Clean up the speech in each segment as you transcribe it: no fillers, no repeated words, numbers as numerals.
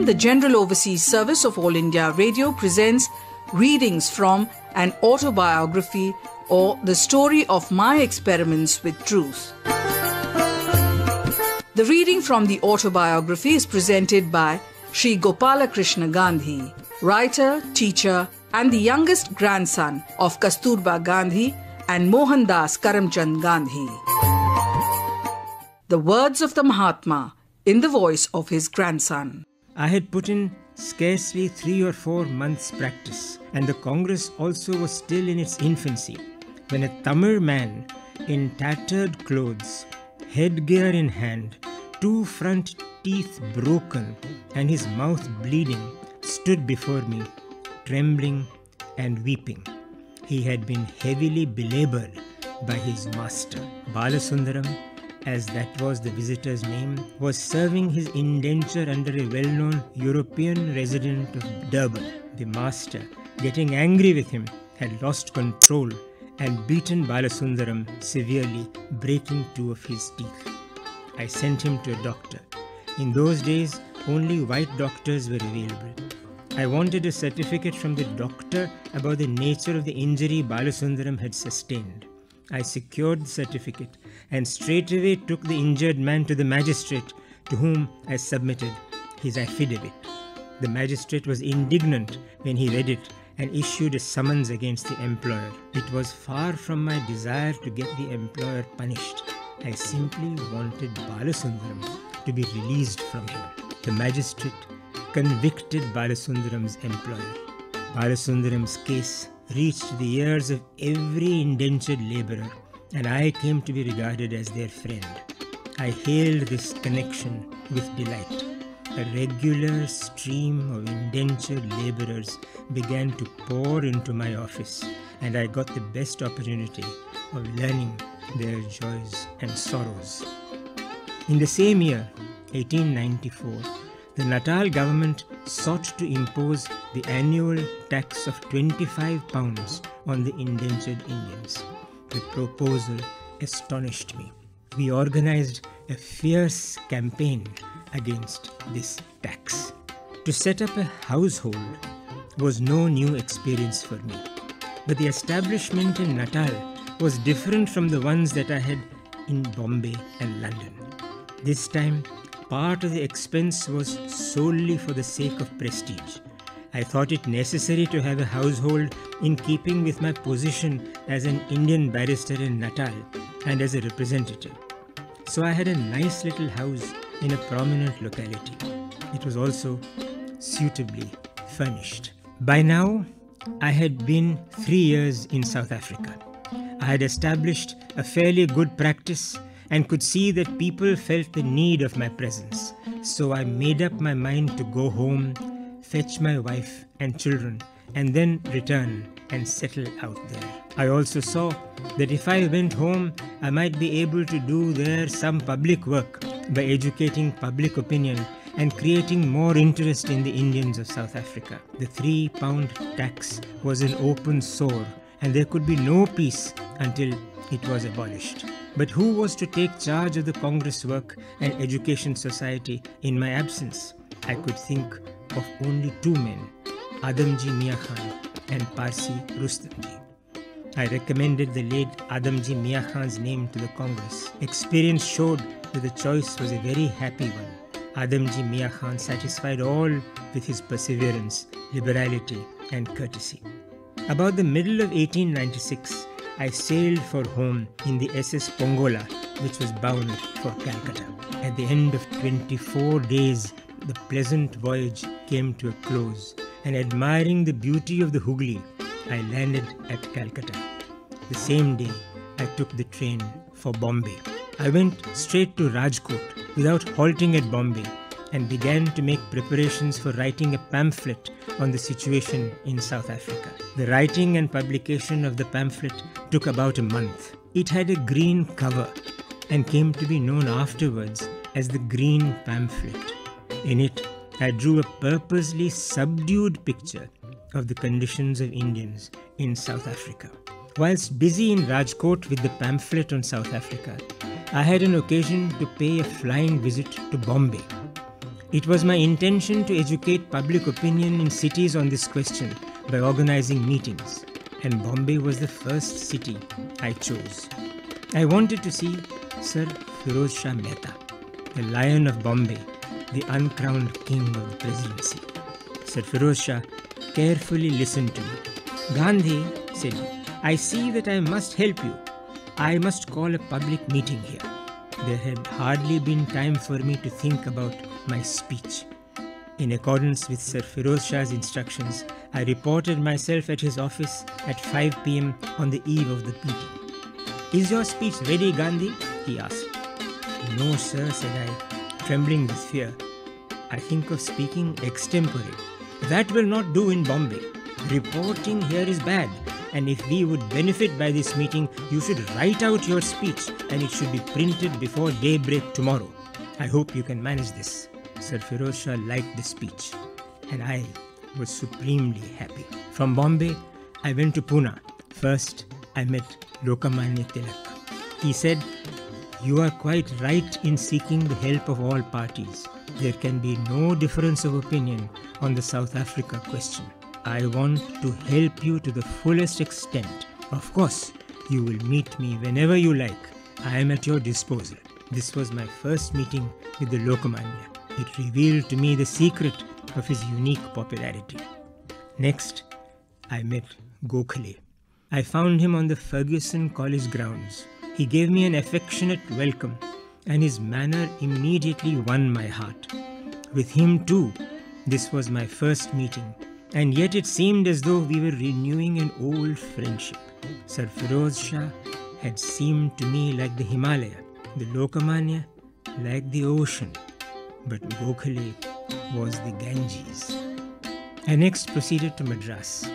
the General Overseas Service of All India Radio presents readings from an autobiography or the story of my experiments with truth. The reading from the autobiography is presented by Sri Gopalakrishna Gandhi, writer, teacher, and the youngest grandson of Kasturba Gandhi and Mohandas Karamchand Gandhi. The words of the Mahatma in the voice of his grandson. I had put in scarcely 3 or 4 months' practice, and the Congress also was still in its infancy, when a Tamil man in tattered clothes, headgear in hand, 2 front teeth broken, and his mouth bleeding, stood before me, trembling and weeping. He had been heavily belabored by his master. Balasundaram, as that was the visitor's name, was serving his indenture under a well-known European resident of Durban. The master, getting angry with him, had lost control and beaten Balasundaram severely, breaking 2 of his teeth. I sent him to a doctor. In those days, only white doctors were available. I wanted a certificate from the doctor about the nature of the injury Balasundaram had sustained. I secured the certificate and straightway took the injured man to the magistrate, to whom I submitted his affidavit. The magistrate was indignant when he read it and issued a summons against the employer. It was far from my desire to get the employer punished. I simply wanted Balasundaram to be released from him. The magistrate convicted Balasundaram's employer. Balasundaram's case reached the ears of every indentured labourer, and I came to be regarded as their friend. I hailed this connection with delight. A regular stream of indentured labourers began to pour into my office, and I got the best opportunity of learning their joys and sorrows. In the same year, 1894, the Natal government sought to impose the annual tax of £25 on the indentured Indians. The proposal astonished me. We organized a fierce campaign against this tax. To set up a household was no new experience for me, but the establishment in Natal was different from the ones that I had in Bombay and London. This time, part of the expense was solely for the sake of prestige. I thought it necessary to have a household in keeping with my position as an Indian barrister in Natal and as a representative. So I had a nice little house in a prominent locality. It was also suitably furnished. By now, I had been 3 years in South Africa. I had established a fairly good practice and could see that people felt the need of my presence. So I made up my mind to go home, fetch my wife and children, and then return and settle out there. I also saw that if I went home, I might be able to do there some public work by educating public opinion and creating more interest in the Indians of South Africa. The £3 tax was an open sore, and there could be no peace until it was abolished. But who was to take charge of the Congress work and education society in my absence? I could think of only 2 men, Adamji Mia Khan and Parsi Rustamji. I recommended the late Adamji Mia Khan's name to the Congress. Experience showed that the choice was a very happy one. Adamji Mia Khan satisfied all with his perseverance, liberality and courtesy. About the middle of 1896, I sailed for home in the SS Pongola, which was bound for Calcutta. At the end of 24 days, the pleasant voyage came to a close, and admiring the beauty of the Hooghly, I landed at Calcutta. The same day, I took the train for Bombay. I went straight to Rajkot without halting at Bombay and began to make preparations for writing a pamphlet on the situation in South Africa. The writing and publication of the pamphlet took about a month. It had a green cover and came to be known afterwards as the Green Pamphlet. In it, I drew a purposely subdued picture of the conditions of Indians in South Africa. Whilst busy in Rajkot with the pamphlet on South Africa, I had an occasion to pay a flying visit to Bombay. It was my intention to educate public opinion in cities on this question by organizing meetings, and Bombay was the first city I chose. I wanted to see Sir Firoz Shah Mehta, the Lion of Bombay, the uncrowned king of the presidency. Sir Firoz Shah carefully listened to me. "Gandhi," said he, "I see that I must help you. I must call a public meeting here." There had hardly been time for me to think about my speech. In accordance with Sir Firoz Shah's instructions, I reported myself at his office at 5 p.m. on the eve of the meeting. "Is your speech ready, Gandhi?" he asked. "No, sir," said I, trembling with fear. "I think of speaking extempore. That will not do in Bombay. Reporting here is bad, and if we would benefit by this meeting, you should write out your speech and it should be printed before daybreak tomorrow. I hope you can manage this." Sir Firoz Shah liked the speech, and I was supremely happy. From Bombay, I went to Pune. First, I met Lokmanya Tilak. He said, "You are quite right in seeking the help of all parties. There can be no difference of opinion on the South Africa question. I want to help you to the fullest extent. Of course, you will meet me whenever you like. I am at your disposal." This was my first meeting with the Lokmanya. It revealed to me the secret of his unique popularity. Next, I met Gokhale. I found him on the Ferguson College grounds. He gave me an affectionate welcome, and his manner immediately won my heart. With him too, this was my first meeting, and yet it seemed as though we were renewing an old friendship. Sir Firoz Shah had seemed to me like the Himalaya, the Lokmanya like the ocean, but Gokhale was the Ganges. I next proceeded to Madras.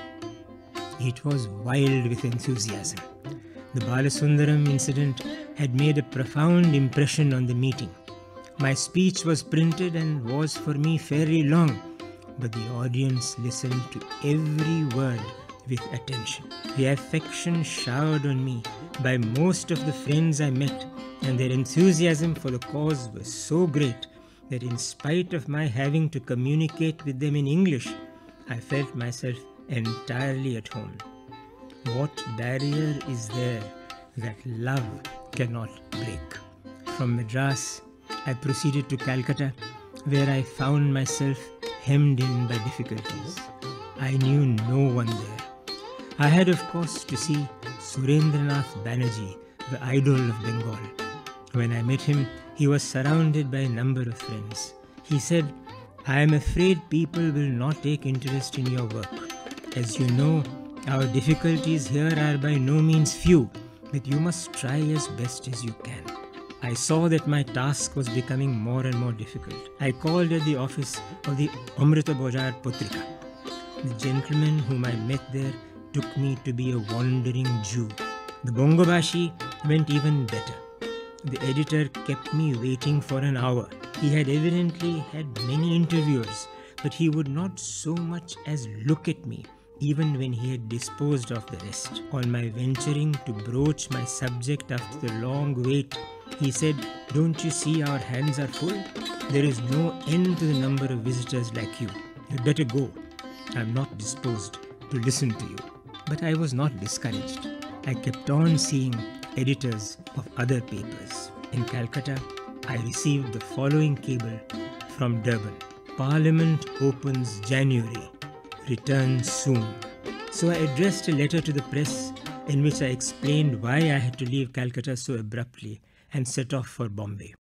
It was wild with enthusiasm. The Balasundaram incident had made a profound impression on the meeting. My speech was printed and was for me fairly long, but the audience listened to every word with attention. The affection showered on me by most of the friends I met, and their enthusiasm for the cause was so great that in spite of my having to communicate with them in English, I felt myself entirely at home. What barrier is there that love cannot break? From Madras, I proceeded to Calcutta, where I found myself hemmed in by difficulties. I knew no one there. I had, of course, to see Surendranath Banerjee, the idol of Bengal. When I met him, he was surrounded by a number of friends. He said, "I am afraid people will not take interest in your work. As you know, our difficulties here are by no means few, but you must try as best as you can." I saw that my task was becoming more and more difficult. I called at the office of the Amrita Bozar Putrika. The gentleman whom I met there took me to be a wandering Jew. The Bongobashi went even better. The editor kept me waiting for an hour. He had evidently had many interviewers, but he would not so much as look at me, even when he had disposed of the rest. On my venturing to broach my subject after the long wait, he said, "Don't you see our hands are full? There is no end to the number of visitors like you. You'd better go. I'm not disposed to listen to you." But I was not discouraged. I kept on seeing editors of other papers. In Calcutta, I received the following cable from Durban. "Parliament opens January. Return soon." So I addressed a letter to the press in which I explained why I had to leave Calcutta so abruptly and set off for Bombay.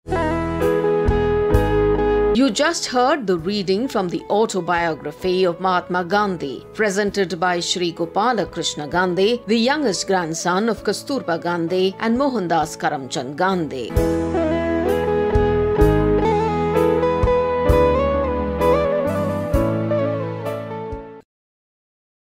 You just heard the reading from the autobiography of Mahatma Gandhi, presented by Shri Gopala Krishna Gandhi, the youngest grandson of Kasturba Gandhi and Mohandas Karamchand Gandhi.